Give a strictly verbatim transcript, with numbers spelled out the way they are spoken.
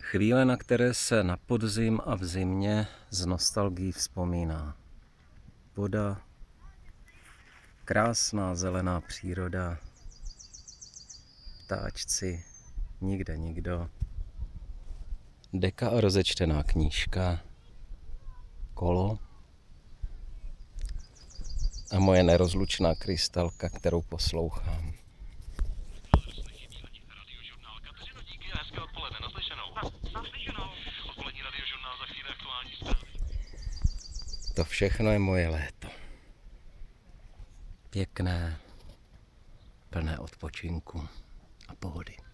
Chvíle, na které se na podzim a v zimě z nostalgií vzpomíná. Voda, krásná zelená příroda, ptáčci, nikde nikdo, deka a rozečtená knížka, kolo a moje nerozlučná krystalka, kterou poslouchám. To všechno je moje léto. Pěkné, plné odpočinku a pohody.